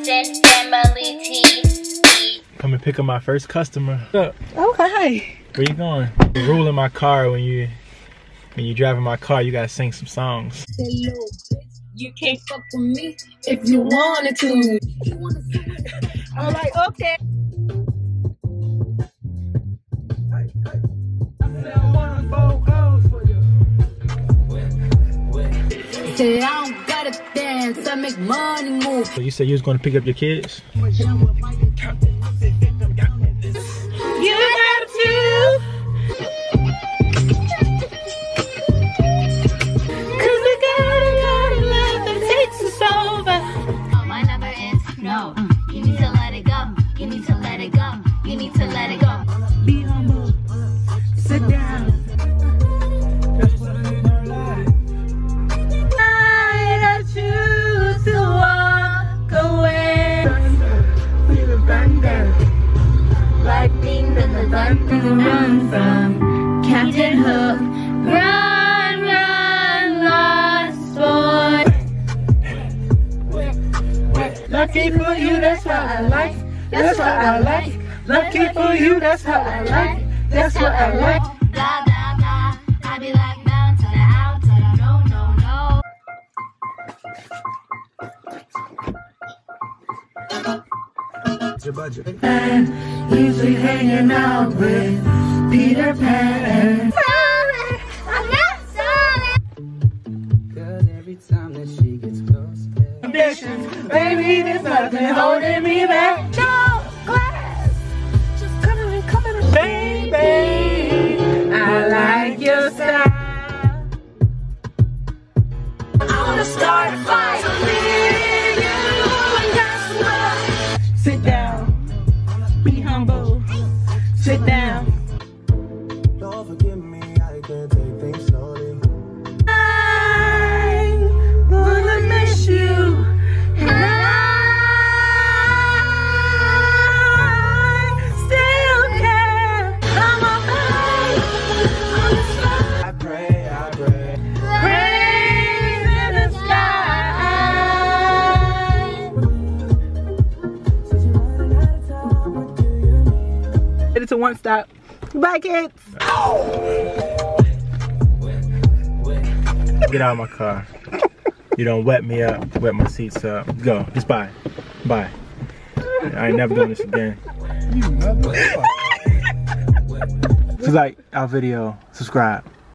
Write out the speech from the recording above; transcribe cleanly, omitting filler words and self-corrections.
JohnsonFamilyTv. Come and pick up my first customer. What's up? Okay. Where you going? The rule in my car when you driving my car, you gotta sing some songs. Hello, bitch. You can't fuck with me if you wanted to. I'm like, okay. Say I don't gotta dance, I make money move. So you said you was gonna pick up your kids? You got to. Cause we gotta love that takes us over. My number is no. You need to let it go. You need to let it go. You need to let it go. Be humble. Sit down. I choose to walk away. Like things in the dark to run from. Captain Hook. Run, run, lost boy. Lucky for you, that's what I like. That's what I like. Lucky for you, that's what I like. That's what I like. Blah, blah, blah. I be like down to the out to the no, no, no. And usually hanging out with Peter Pan. I'm not sorry. Cause every time that she gets close, Conditions, baby, there's nothing holding me back. No glass, just coming, baby. I like your style. I wanna start a fight. Sit down, be humble. Sit down. Don't forgive me, I can take things slowly. I'm gonna miss you. And I still care. I'm a I pray. praise in the sky. It's a one stop. Bye, kids. Get out of my car. You don't wet me up, wet my seats up. Go, just bye. Bye. I ain't never doing this again. If you like our video, subscribe.